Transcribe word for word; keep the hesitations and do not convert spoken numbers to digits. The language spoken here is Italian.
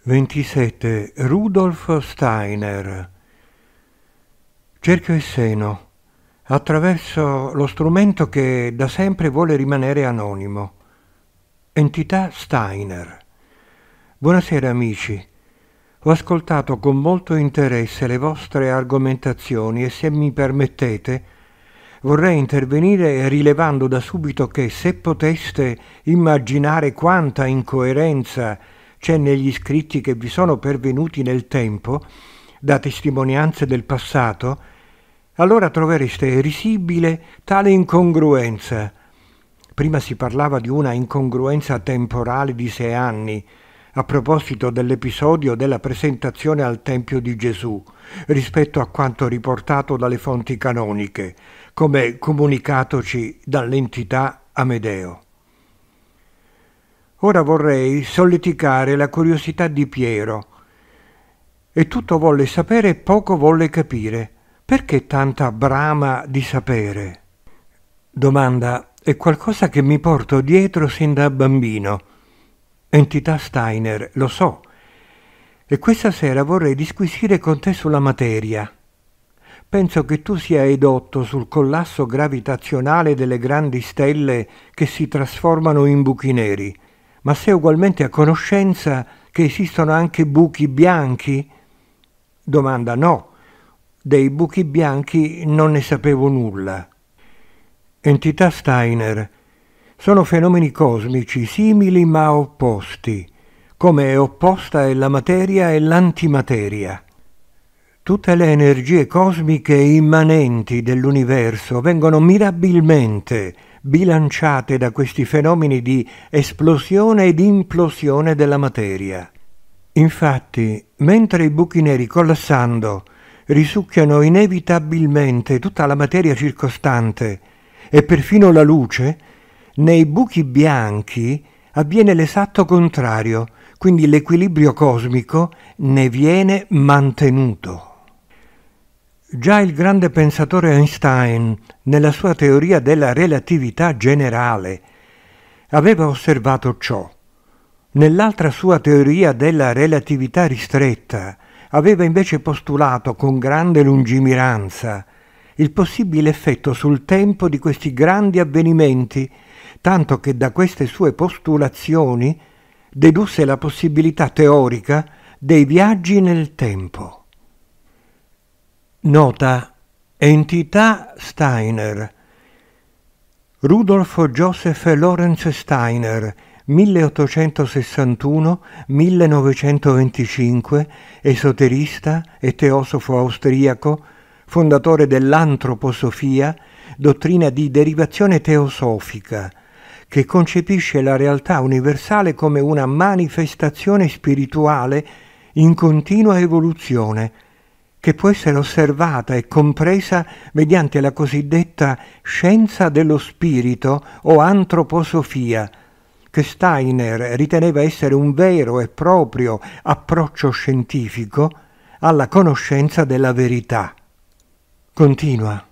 ventisette. Rudolf Steiner. Cerchio e seno, attraverso lo strumento che da sempre vuole rimanere anonimo. Entità Steiner. Buonasera amici. Ho ascoltato con molto interesse le vostre argomentazioni e se mi permettete vorrei intervenire rilevando da subito che se poteste immaginare quanta incoerenza c'è negli scritti che vi sono pervenuti nel tempo, da testimonianze del passato, allora trovereste risibile tale incongruenza. Prima si parlava di una incongruenza temporale di sei anni, a proposito dell'episodio della presentazione al Tempio di Gesù, rispetto a quanto riportato dalle fonti canoniche, come comunicatoci dall'entità Amedeo. Ora vorrei solleticare la curiosità di Piero. E tutto volle sapere e poco volle capire. Perché tanta brama di sapere? Domanda: è qualcosa che mi porto dietro sin da bambino. Entità Steiner, lo so. E questa sera vorrei disquisire con te sulla materia. Penso che tu sia edotto sul collasso gravitazionale delle grandi stelle che si trasformano in buchi neri. Ma sei ugualmente a conoscenza che esistono anche buchi bianchi? Domanda: no, dei buchi bianchi non ne sapevo nulla. Entità Steiner, sono fenomeni cosmici simili ma opposti, come opposta è la materia e l'antimateria. Tutte le energie cosmiche immanenti dell'universo vengono mirabilmente bilanciate da questi fenomeni di esplosione ed implosione della materia. Infatti, mentre i buchi neri collassando risucchiano inevitabilmente tutta la materia circostante e perfino la luce, nei buchi bianchi avviene l'esatto contrario, quindi l'equilibrio cosmico ne viene mantenuto. Già il grande pensatore Einstein, nella sua teoria della relatività generale, aveva osservato ciò. Nell'altra sua teoria della relatività ristretta, aveva invece postulato con grande lungimiranza il possibile effetto sul tempo di questi grandi avvenimenti, tanto che da queste sue postulazioni dedusse la possibilità teorica dei viaggi nel tempo. Nota: entità Steiner. Rudolf Joseph Lorenz Steiner, milleottocentosessantuno millenovecentoventicinque, esoterista e teosofo austriaco, fondatore dell'antroposofia, dottrina di derivazione teosofica, che concepisce la realtà universale come una manifestazione spirituale in continua evoluzione, che può essere osservata e compresa mediante la cosiddetta scienza dello spirito o antroposofia, che Steiner riteneva essere un vero e proprio approccio scientifico alla conoscenza della verità. Continua.